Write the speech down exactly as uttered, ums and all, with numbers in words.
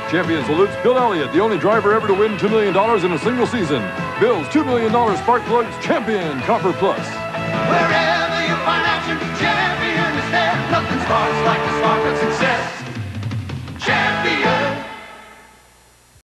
Champion salutes Bill Elliott, the only driver ever to win two million dollars in a single season. Bill's two million dollars spark plugs Champion Copper Plus. Wherever